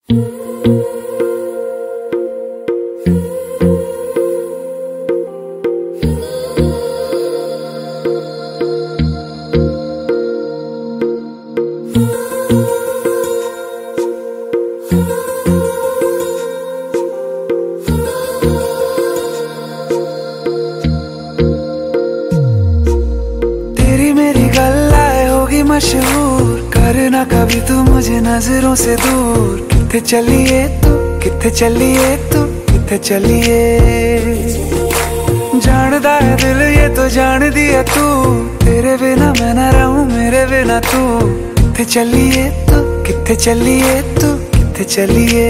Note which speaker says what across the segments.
Speaker 1: तेरी मेरी गल्लाए होगी मशहूर, करना कभी तू मुझे नजरों से दूर। किथे चलिए तू, किथे चलिए तू, किथे चलिए। जानदा है दिल ये तो जान दिया तू, तेरे बिना मैं ना रहूं मेरे बिना तू। किथे चलिए तू, किथे चलिए तू, किथे चलिए।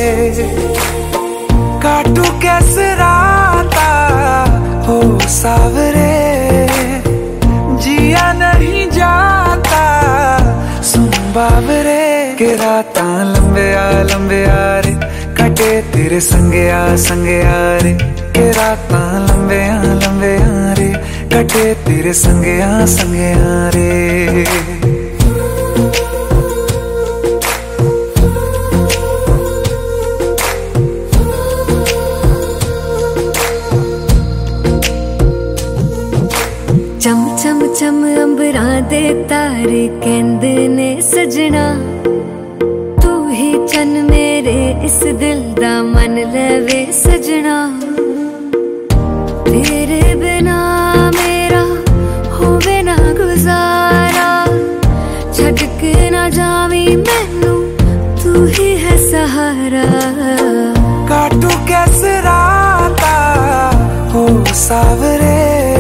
Speaker 1: काटू कैसे राता हो सावरे, जिया नहीं जाता सुन बाबरे। के राता लंबे आ रे, कटे तेरे संगे आ रे। के राता लंबे आ रे, कटे तेरे संगे आ रे।
Speaker 2: चम चम चम अंबरां दे तारे कहंदे ने सजना, तू ही चन मेरे इस दिल दा मन लवे सजना। तेरे बिना मेरा होवे ना गुजारा, छड़ के ना जावी मैनू तू ही है सहारा।
Speaker 1: काटू कैसे राता हो सावरे,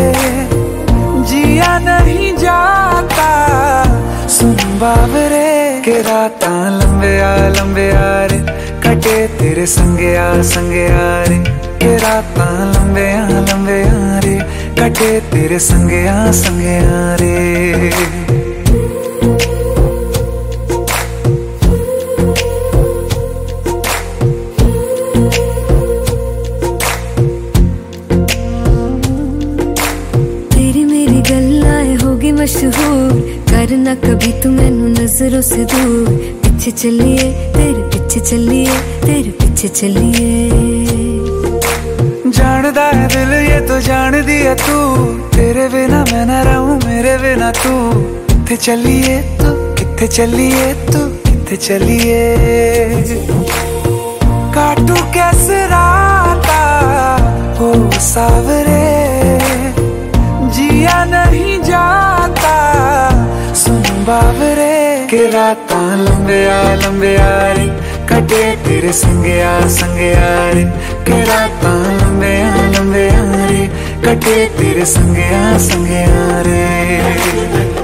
Speaker 1: जिया नहीं जाता सुन बाबरे। के राता लंबे आ रे, कटे तेरे संगे आ रे। के राता लंबे आ रे, कटे तेरे संगे आ रे।
Speaker 2: मशहूर करना कभी तू मैनू नजरों से दूर। पीछे चलिए तेरे पीछे चलिए, तेरे पीछे चलिए।
Speaker 1: जानदा है दिल ये तो जान दिया तू, तेरे बिना मैं ना रहूं मेरे बिना तू। किथे चलिए तू, किथे चलिए तू, किथे चलिए। काटू कैसे राता हो सावरे, जिया नहीं जाता सुन बाबरे। के राता लंबे आ रे, कटे तेरे संगे आ रे। के राता लंबे आ रे, कटे तेरे संगे आ रे।